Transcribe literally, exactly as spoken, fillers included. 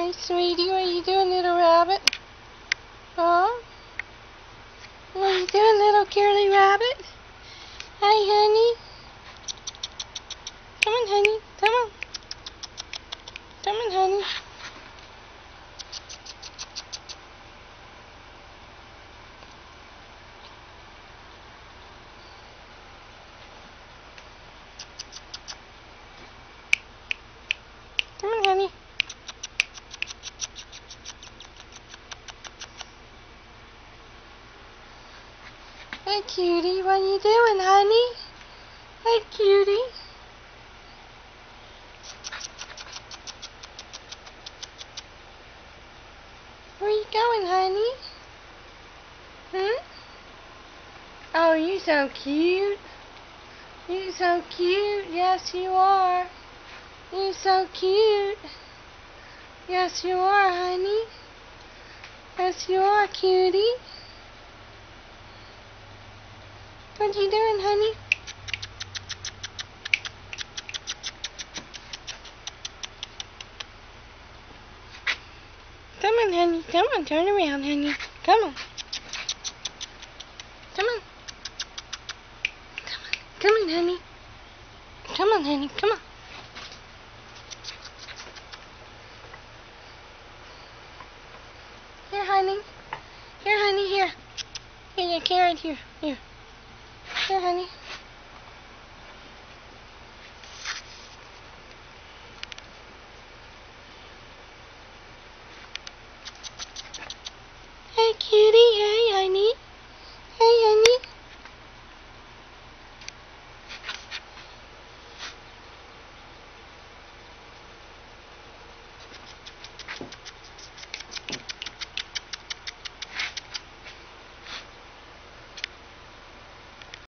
Hey, sweetie, what are you doing, little rabbit? Huh? What are you doing, little curly rabbit? Hi, honey. Come on, honey. Come on. Come on, honey. Come on, honey. Hey, cutie, what are you doing, honey? Hey, cutie. Where you going, honey? Hmm? Oh, you so cute. You so cute. Yes, you are. You so cute. Yes, you are, honey. Yes, you are, cutie. What you doing, honey? Come on, honey. Come on, turn around, honey. Come on. Come on. Come on. Come on, honey. Come on, honey. Come on. Here, honey. Here, honey. Here. Here, your carrot. Here. Here. Here, honey.